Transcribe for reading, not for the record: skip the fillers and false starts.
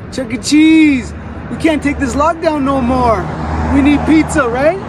Chuck-E-Cheese, we can't take this lockdown no more. We need pizza, right?